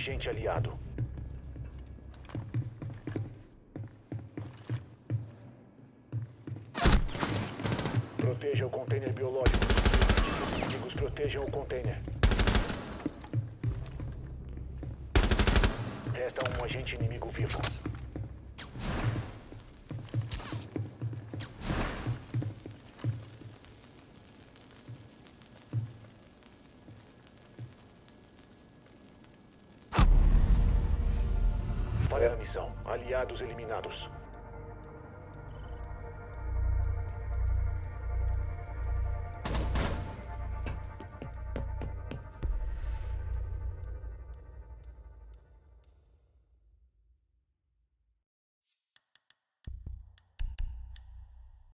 agente aliado. Proteja o container biológico. Inimigos protejam o container. Resta um agente inimigo vivo. Para a missão. Aliados eliminados.